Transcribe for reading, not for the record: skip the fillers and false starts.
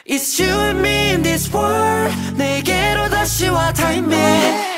It's you and me in this world. 내게로 다시 와 time it.